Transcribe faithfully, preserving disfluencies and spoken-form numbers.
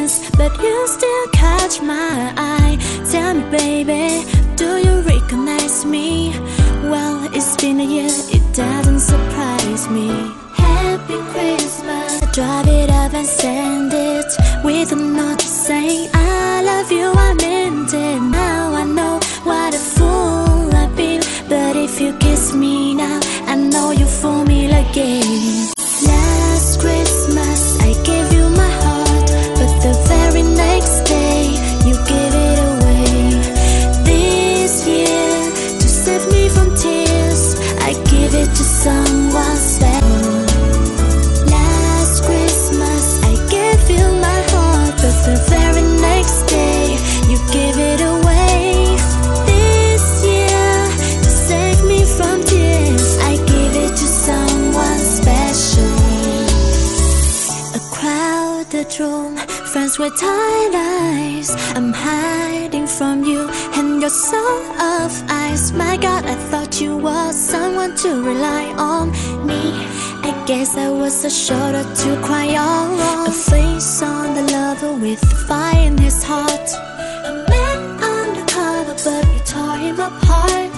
distance, but you still catch my eye. Tell me, baby, do you recognize me? Well, it's been a year, it doesn't surprise me. Happy Christmas. I drive it up and send it with a note saying I love you, I meant it. Now I know what a fool I've been, but if you kiss me now, I know you fool me again. Last Christmas I gave you my heart, but the very next day you gave it away. This year, to save me from tears, I give it to someone special. Last Christmas I gave you my heart, but the very next day you gave it away. This year, to save me from tears, I give it to someone special. A crowded room, friends with tired eyes. I'm hiding from you and your soul of ice. My God, I thought you were someone to rely on. Me, I guess I was a shoulder to cry on. A face on the lover with fire in his heart. A man undercover, but you tore him apart.